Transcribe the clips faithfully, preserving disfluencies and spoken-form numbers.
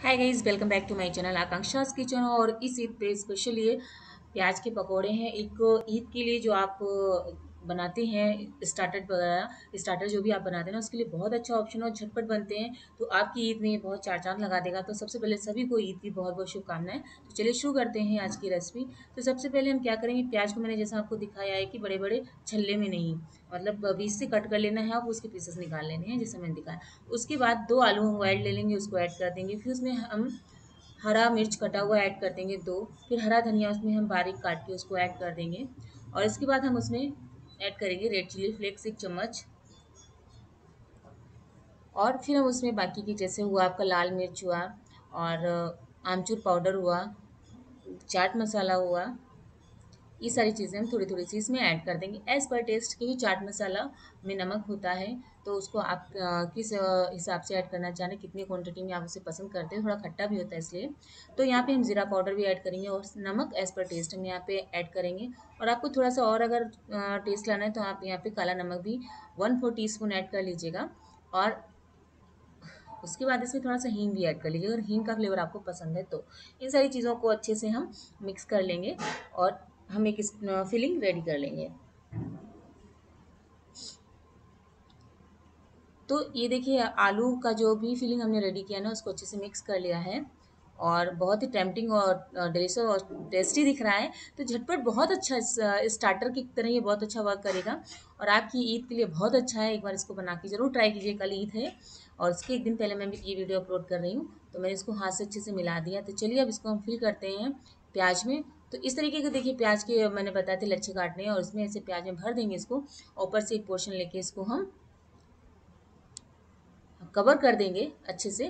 Hi guys, welcome back to my channel Akanksha's kitchen. और इस ईद पे स्पेशल ये प्याज के पकोड़े हैं। एक ईद के लिए जो आप बनाते हैं स्टार्टर वगैरह, स्टार्टर जो भी आप बनाते हैं ना, उसके लिए बहुत अच्छा ऑप्शन और झटपट बनते हैं। तो आपकी ईद में ये बहुत चार चांद लगा देगा। तो सबसे पहले सभी को ईद की बहुत बहुत शुभकामनाएं। तो चलिए शुरू करते हैं आज की रेसिपी। तो सबसे पहले हम क्या करेंगे, प्याज को मैंने जैसा आपको दिखाया है कि बड़े बड़े छल्ले में नहीं, मतलब बीच से कट कर लेना है, आप उसके पीसेस निकाल लेने हैं जैसे मैंने दिखाया। उसके बाद दो आलू हम बॉइल ले लेंगे, उसको ऐड कर देंगे। फिर उसमें हम हरा मिर्च कटा हुआ ऐड कर देंगे दो। फिर हरा धनिया उसमें हम बारीक काट के उसको ऐड कर देंगे। और इसके बाद हम उसमें ऐड करेंगे रेड चिली फ्लेक्स एक चम्मच। और फिर हम उसमें बाकी की जैसे हुआ आपका लाल मिर्च हुआ, और आमचूर पाउडर हुआ, चाट मसाला हुआ, ये सारी चीज़ें हम थोड़ी थोड़ी सी इसमें ऐड कर देंगे एज़ पर टेस्ट। क्योंकि चाट मसाला में नमक होता है, तो उसको आप अ, किस अ, हिसाब से ऐड करना चाह रहे हैं, कितनी क्वांटिटी में आप उसे पसंद करते हैं, थोड़ा खट्टा भी होता है इसलिए। तो यहाँ पे हम ज़ीरा पाउडर भी ऐड करेंगे और नमक एज़ पर टेस्ट हम यहाँ पे ऐड करेंगे। और आपको थोड़ा सा और अगर टेस्ट लाना है तो आप यहाँ पे काला नमक भी one four teaspoon add कर लीजिएगा। और उसके बाद इसमें थोड़ा सा हींग भी ऐड कर लीजिएगा, अगर हींग का फ्लेवर आपको पसंद है तो। इन सारी चीज़ों को अच्छे से हम मिक्स कर लेंगे और हम एक फिलिंग रेडी कर लेंगे। तो ये देखिए, आलू का जो भी फिलिंग हमने रेडी किया ना, उसको अच्छे से मिक्स कर लिया है और बहुत ही टेम्पटिंग और डिलीशियस और टेस्टी दिख रहा है। तो झटपट बहुत अच्छा स्टार्टर की तरह ये बहुत अच्छा वर्क करेगा और आपकी ईद के लिए बहुत अच्छा है। एक बार इसको बना के ज़रूर ट्राई कीजिए। कल ईद है और उसके एक दिन पहले मैं भी ये वीडियो अपलोड कर रही हूँ, तो मैंने इसको हाथ से अच्छे से मिला दिया। तो चलिए अब इसको हम फिल करते हैं प्याज में। तो इस तरीके के देखिए प्याज के मैंने बताए थे लच्छे काटने हैं, और इसमें ऐसे प्याज में भर देंगे इसको। ऊपर से एक पोर्शन लेके इसको हम कवर कर देंगे अच्छे से।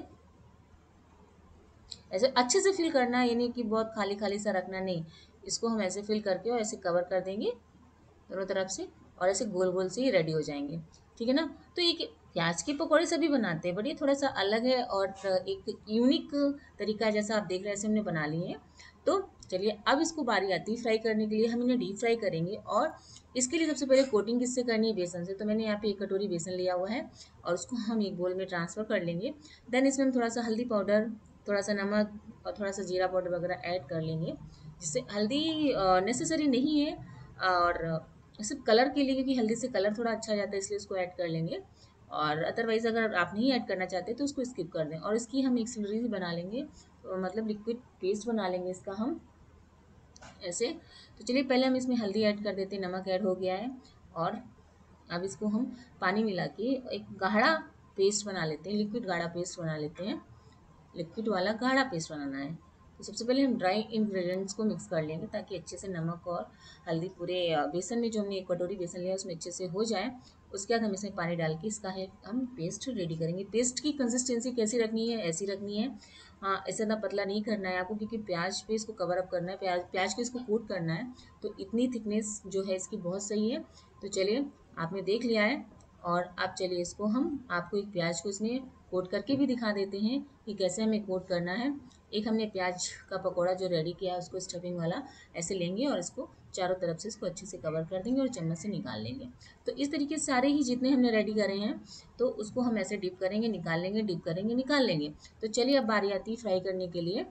ऐसे अच्छे से फिल करना है, ये नहीं कि बहुत खाली खाली सा रखना, नहीं। इसको हम ऐसे फिल करके और ऐसे कवर कर देंगे दोनों तरफ से, और ऐसे गोल गोल से ही रेडी हो जाएंगे। ठीक है ना। तो ये प्याज के पकौड़े सभी बनाते हैं, बट ये थोड़ा सा अलग है और एक यूनिक तरीका है। जैसा आप देख रहे हैं ऐसे हमने बना लिए हैं। तो चलिए अब इसको बारी आती है फ्राई करने के लिए। हम इन्हें डीप फ्राई करेंगे और इसके लिए सबसे पहले कोटिंग किससे करनी है, बेसन से। तो मैंने यहाँ पे एक कटोरी बेसन लिया हुआ है और उसको हम एक बोल में ट्रांसफ़र कर लेंगे। देन इसमें हम थोड़ा सा हल्दी पाउडर, थोड़ा सा नमक और थोड़ा सा जीरा पाउडर वगैरह ऐड कर लेंगे। जिससे हल्दी नेसेसरी नहीं है, और सिर्फ कलर के लिए, क्योंकि हल्दी से कलर थोड़ा अच्छा जाता है, इसलिए उसको ऐड कर लेंगे। और अदरवाइज़ अगर आप नहीं ऐड करना चाहते तो उसको स्किप कर दें। और इसकी हम एक स्लरी बना लेंगे, तो मतलब लिक्विड पेस्ट बना लेंगे इसका हम ऐसे। तो चलिए पहले हम इसमें हल्दी ऐड कर देते हैं, नमक ऐड हो गया है। और अब इसको हम पानी मिला के एक गाढ़ा पेस्ट बना लेते हैं, लिक्विड गाढ़ा पेस्ट बना लेते हैं। लिक्विड वाला गाढ़ा पेस्ट बनाना है। तो सबसे पहले हम ड्राई इंग्रेडिएंट्स को मिक्स कर लेंगे, ताकि अच्छे से नमक और हल्दी पूरे बेसन में, जो हमने एक कटोरी बेसन लिया उसमें अच्छे से हो जाए। उसके बाद हम इसमें पानी डाल के इसका है हम पेस्ट रेडी करेंगे। पेस्ट की कंसिस्टेंसी कैसी रखनी है, ऐसी रखनी है। हाँ, ऐसे ज़्यादा पतला नहीं करना है आपको, क्योंकि प्याज पे इसको कवर अप करना है, प्याज प्याज को इसको कोट करना है। तो इतनी थिकनेस जो है इसकी बहुत सही है। तो चलिए आपने देख लिया है, और अब चलिए इसको हम आपको एक प्याज को इसमें कोट करके भी दिखा देते हैं कि कैसे हमें कोट करना है। एक हमने प्याज का पकौड़ा जो रेडी किया है उसको स्टफिंग वाला ऐसे लेंगे और इसको चारों तरफ से इसको अच्छे से कवर कर देंगे और चम्मच से निकाल लेंगे। तो इस तरीके से सारे ही जितने हमने रेडी करे हैं, तो उसको हम ऐसे डिप करेंगे, निकाल लेंगे, डिप करेंगे, निकाल लेंगे। तो चलिए अब बारी आती है फ्राई करने के लिए।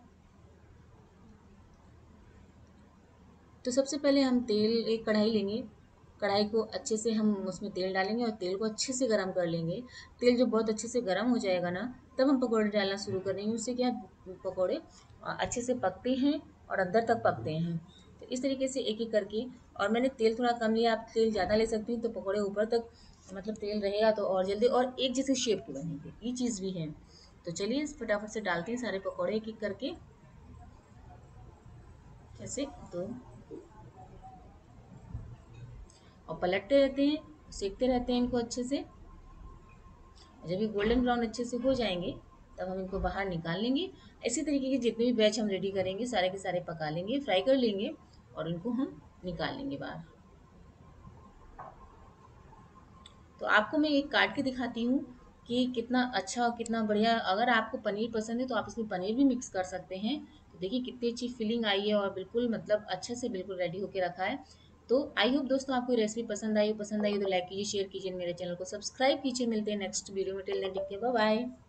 तो सबसे पहले हम तेल, एक कढ़ाई लेंगे। कढ़ाई को अच्छे से हम उसमें तेल डालेंगे और तेल को अच्छे से गर्म कर लेंगे। तेल जब बहुत अच्छे से गर्म हो जाएगा ना, तब हम पकौड़े डालना शुरू कर देंगे। उससे क्या पकौड़े अच्छे से पकते हैं और अंदर तक पकते हैं। तो इस तरीके से एक एक करके, और मैंने तेल थोड़ा कम लिया, आप तेल ज़्यादा ले सकती हैं तो पकौड़े ऊपर तक मतलब तेल रहेगा तो और जल्दी और एक जैसे शेप के बनेंगे, ये चीज़ भी है। तो चलिए फटाफट से डालते हैं सारे पकौड़े एक एक करके ऐसे। तो और पलटते रहते हैं, सेकते रहते हैं इनको अच्छे से। जब ये गोल्डन ब्राउन अच्छे से हो जाएंगे, तब हम इनको बाहर निकाल लेंगे। इसी तरीके के जितने भी बैच हम रेडी करेंगे सारे के सारे पका लेंगे, फ्राई कर लेंगे और इनको हम निकाल लेंगे बाहर। तो आपको मैं एक काट के दिखाती हूँ कि कितना अच्छा और कितना बढ़िया। अगर आपको पनीर पसंद है तो आप इसमें पनीर भी मिक्स कर सकते हैं। तो देखिए कितनी अच्छी फीलिंग आई है और बिल्कुल मतलब अच्छे से बिल्कुल रेडी होके रखा है। तो आई होप दोस्तों आपको रेसिपी पसंद आई। पसंद आई तो लाइक कीजिए, शेयर कीजिए, मेरे चैनल को सब्सक्राइब कीजिए। मिलते हैं नेक्स्ट वीडियो में। Till then take care, bye bye.